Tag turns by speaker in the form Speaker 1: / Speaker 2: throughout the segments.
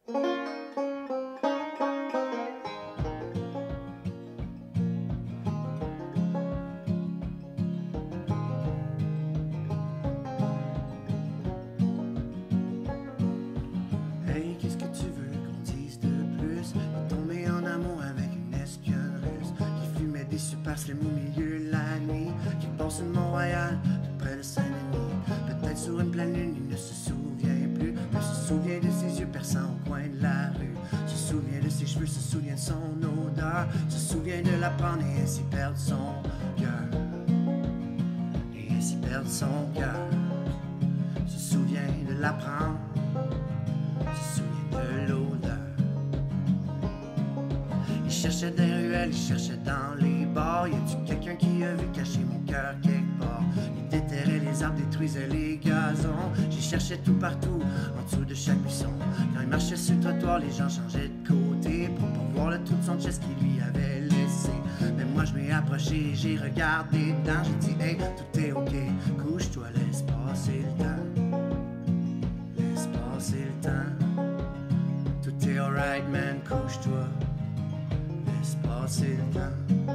Speaker 1: Hey, qu'est-ce que tu veux qu'on dise de plus? Est tombé en amour avec une espionne russe qui fumait des super slim au milieu de la nuit, qui passe une Montréal tout près de Saint-Denis. Peut-être sur une pleine lune, il ne se souvient plus, mais se souvient de ses yeux perçants au coin de la rue. Se souvient de ses cheveux, se souvient de son odeur, se souvient de la prendre et ainsi perdre son cœur. Et ainsi perdre son cœur. Se souvient de la prendre, se souvient de l'odeur. Il cherchait dans les ruelles, il cherchait dans les bars. Y a-tu quelqu'un qui a vu cacher mon cœur quelque part? Il déterrait les arbres, détruisait les gazons. J'y cherchais tout partout, en dessous de chaque buisson. Quand il marchait sur le trottoir, les gens changeaient de côté pour voir le trou de son chest qu'il lui avait laissé. Mais moi je m'ai approché, j'ai regardé dedans. J'ai dit hey, tout est ok, couche-toi, laisse passer le temps. Laisse passer le temps. Tout est alright man, couche-toi. Laisse passer le temps.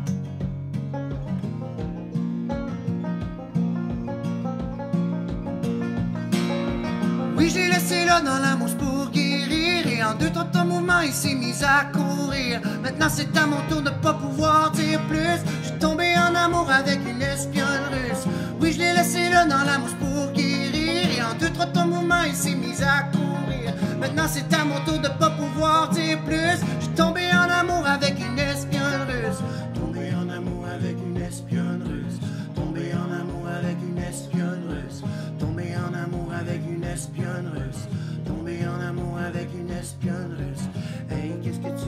Speaker 1: Oui, je l'ai laissé là dans la mousse pour guérir. Et en 2-3 mouvements, il s'est mis à courir. Maintenant, c'est à mon tour de pas pouvoir dire plus. Je suis tombé en amour avec une espionne russe. Oui, je l'ai laissé là dans la mousse pour guérir. Et en 2-3 mouvements, il s'est mis à courir. Maintenant, c'est à mon tour de pas pouvoir dire plus. Je suis tombé en amour avec une espionne russe. Tombé en amour avec une espionne russe. Tombé en amour avec une espionne russe. Tombé en amour avec une espionne russe. Tombé en amour avec une espionne russe. Hey, qu'est-ce que tu